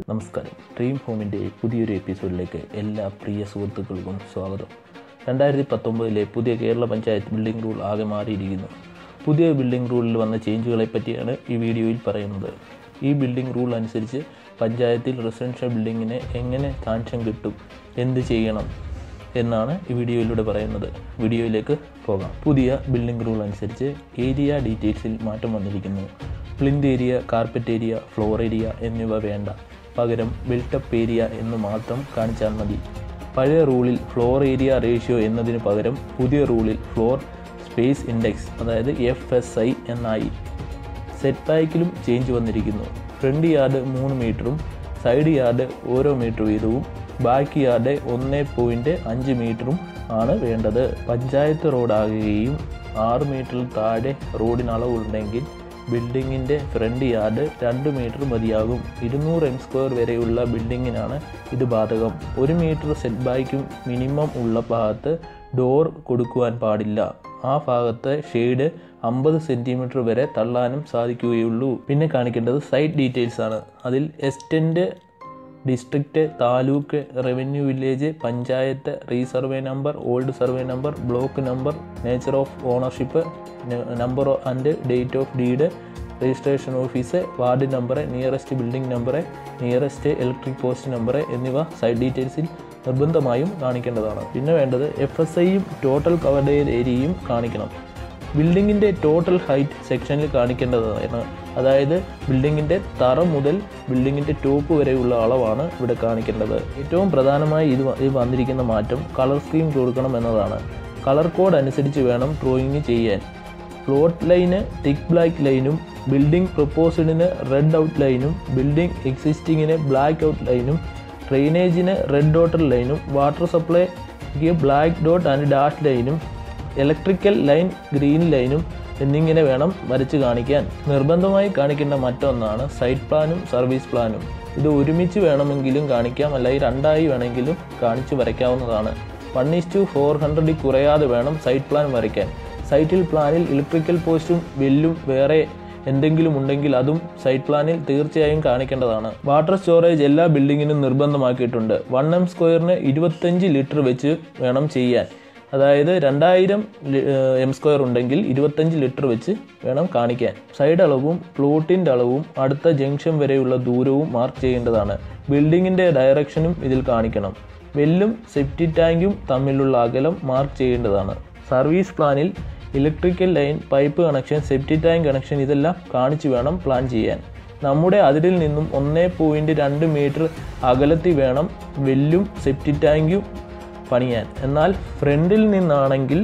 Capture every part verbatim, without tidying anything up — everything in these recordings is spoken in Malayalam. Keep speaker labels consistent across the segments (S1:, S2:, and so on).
S1: നമസ്കാരം. ഡ്രീം ഹോമിൻ്റെ പുതിയൊരു എപ്പിസോഡിലേക്ക് എല്ലാ പ്രിയ സുഹൃത്തുക്കൾക്കും സ്വാഗതം. രണ്ടായിരത്തി പത്തൊമ്പതിലെ പുതിയ കേരള പഞ്ചായത്ത് ബിൽഡിംഗ് റൂൾ ആകെ മാറിയിരിക്കുന്നു. പുതിയ ബിൽഡിംഗ് റൂളിൽ വന്ന ചേഞ്ചുകളെ പറ്റിയാണ് ഈ വീഡിയോയിൽ പറയുന്നത്. ഈ ബിൽഡിംഗ് റൂൾ അനുസരിച്ച് പഞ്ചായത്തിൽ റെസിഡൻഷ്യൽ ബിൽഡിങ്ങിന് എങ്ങനെ സാങ്ഷൻ കിട്ടും, എന്ത് ചെയ്യണം എന്നാണ് ഈ വീഡിയോയിലൂടെ പറയുന്നത്. വീഡിയോയിലേക്ക് പോകാം. പുതിയ ബിൽഡിംഗ് റൂൾ അനുസരിച്ച് ഏരിയ ഡീറ്റെയിൽസിൽ മാറ്റം വന്നിരിക്കുന്നു. Plinth area, carpet area, floor area എന്നിവ വേണ്ട. പകരം ബിൽട്ടപ്പ് ഏരിയ എന്ന് മാത്രം കാണിച്ചാൽ മതി. പഴയ റൂളിൽ ഫ്ലോർ ഏരിയ റേഷ്യോ എന്നതിന് പകരം പുതിയ റൂളിൽ ഫ്ലോർ സ്പേസ് ഇൻഡെക്സ് അതായത് എഫ് എസ് ഐ എന്നായി. സെറ്റ് ബാക്കിലും ചേഞ്ച് വന്നിരിക്കുന്നു. ഫ്രണ്ട് യാർഡ് മൂന്ന് മീറ്ററും സൈഡ് യാർഡ് ഓരോ മീറ്റർ വീതവും ബാക്ക് യാർഡ് ഒന്ന് പോയിൻറ്റ് അഞ്ച് മീറ്ററും ആണ് വേണ്ടത്. പഞ്ചായത്ത് റോഡാകുകയും ആറ് മീറ്ററിൽ താഴെ റോഡിനളവുണ്ടെങ്കിൽ ബിൽഡിങ്ങിൻ്റെ ഫ്രണ്ട് യാർഡ് രണ്ട് മീറ്റർ മതിയാകും. ഇരുന്നൂറ് എം സ്ക്വയർ വരെയുള്ള ബിൽഡിങ്ങിനാണ് ഇത് ബാധകം. ഒരു മീറ്റർ സെറ്റ് ബാക്കും മിനിമം ഉള്ള ഭാഗത്ത് ഡോർ കൊടുക്കുവാൻ പാടില്ല. ആ ഭാഗത്ത് ഷെയ്ഡ് അമ്പത് സെൻറ്റിമീറ്റർ വരെ തള്ളാനും സാധിക്കുകയുള്ളൂ. പിന്നെ കാണിക്കേണ്ടത് സൈറ്റ് ഡീറ്റെയിൽസ് ആണ്. അതിൽ extent, district, taluk, revenue village, panchayat, resurvey number, old survey number, block number, nature of ownership, number and date of deed, registration office, ward number, nearest building number, nearest electric post number എന്നിവ സൈറ്റ് ഡീറ്റെയിൽസിൽ നിർബന്ധമായും കാണിക്കേണ്ടതാണ്. പിന്നെ വേണ്ടത് എഫ് എസ് ഐയും ടോട്ടൽ കവർഡ് ഏരിയയും കാണിക്കണം. ബിൽഡിങ്ങിൻ്റെ ടോട്ടൽ ഹൈറ്റ് സെക്ഷനിൽ കാണിക്കേണ്ടതാണ്. അതായത് ബിൽഡിങ്ങിൻ്റെ തറ മുതൽ ബിൽഡിങ്ങിൻ്റെ ടോപ്പ് വരെയുള്ള അളവാണ് ഇവിടെ കാണിക്കേണ്ടത്. ഏറ്റവും പ്രധാനമായി ഇത് ഇത് വന്നിരിക്കുന്ന മാറ്റം കളർ സ്കീം കൊടുക്കണം എന്നതാണ്. കളർ കോഡ് അനുസരിച്ച് വേണം ഡ്രോയിങ് ചെയ്യാൻ. പ്ലോട്ട് ലൈന് തിക്ക് ബ്ലാക്ക് ലൈനും, ബിൽഡിംഗ് പ്രൊപ്പോസ്ഡിന് റെഡ് ഔട്ട് ലൈനും, ബിൽഡിംഗ് എക്സിസ്റ്റിങ്ങിന് ബ്ലാക്ക് ഔട്ട് ലൈനും, ഡ്രെയിനേജിന് റെഡ് ഡോട്ടർ ലൈനും, വാട്ടർ സപ്ലൈക്ക് ബ്ലാക്ക് ഡോട്ട് ആൻഡ് ഡാഷ് ലൈനും, ഇലക്ട്രിക്കൽ ലൈൻ ഗ്രീൻ ലൈനും എന്നിങ്ങനെ വേണം വരച്ച് കാണിക്കാൻ. നിർബന്ധമായി കാണിക്കേണ്ട മറ്റൊന്നാണ് സൈറ്റ് പ്ലാനും സർവീസ് പ്ലാനും. ഇത് ഒരുമിച്ച് വേണമെങ്കിലും കാണിക്കാം, അല്ലെങ്കിൽ രണ്ടായി വേണമെങ്കിലും കാണിച്ച് വരയ്ക്കാവുന്നതാണ്. വൺ ഈസ് ടു ഫോർ ഹൺഡ്രഡിൽ കുറയാതെ വേണം സൈറ്റ് പ്ലാൻ വരയ്ക്കാൻ. സൈറ്റിൽ പ്ലാനിൽ ഇലക്ട്രിക്കൽ പോസ്റ്റും വെല്ലും വേറെ എന്തെങ്കിലും ഉണ്ടെങ്കിൽ അതും സൈറ്റ് പ്ലാനിൽ തീർച്ചയായും കാണിക്കേണ്ടതാണ്. വാട്ടർ സ്റ്റോറേജ് എല്ലാ ബിൽഡിങ്ങിനും നിർബന്ധമാക്കിയിട്ടുണ്ട്. വൺ എം സ്ക്വയറിന് ഇരുപത്തഞ്ച് ലിറ്റർ വെച്ച് വേണം ചെയ്യാൻ. അതായത് രണ്ടായിരം എം സ്ക്വയർ ഉണ്ടെങ്കിൽ ഇരുപത്തഞ്ച് ലിറ്റർ വെച്ച് വേണം കാണിക്കാൻ. സൈഡ് അളവും പ്ലോട്ടിൻ്റെ അളവും അടുത്ത ജംഗ്ഷൻ വരെയുള്ള ദൂരവും മാർക്ക് ചെയ്യേണ്ടതാണ്. ബിൽഡിങ്ങിൻ്റെ ഡയറക്ഷനും ഇതിൽ കാണിക്കണം. വെല്ലും സെപ്റ്റി ടാങ്കും തമ്മിലുള്ള അകലം മാർക്ക് ചെയ്യേണ്ടതാണ്. സർവീസ് പ്ലാനിൽ electrical line, pipe connection, septic tank connection ഇതെല്ലാം കാണിച്ച് വേണം പ്ലാൻ ചെയ്യാൻ. നമ്മുടെ അതിരിൽ നിന്നും ഒന്ന് പോയിൻറ്റ് രണ്ട് മീറ്റർ അകലത്തിൽ വേണം വെല്ലും സെപ്റ്റി ടാങ്കും പണിയാൻ. എന്നാൽ ഫ്രണ്ടിൽ നിന്നാണെങ്കിൽ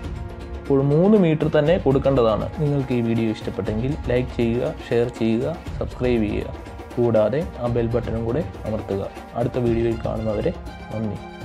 S1: മൂന്ന് മീറ്റർ തന്നെ കൊടുക്കേണ്ടതാണ്. നിങ്ങൾക്ക് ഈ വീഡിയോ ഇഷ്ടപ്പെട്ടെങ്കിൽ ലൈക്ക് ചെയ്യുക, ഷെയർ ചെയ്യുക, സബ്സ്ക്രൈബ് ചെയ്യുക. കൂടാതെ ആ ബെൽ ബട്ടണും കൂടെ അമർത്തുക. അടുത്ത വീഡിയോയിൽ കാണുന്നവരെ നന്ദി.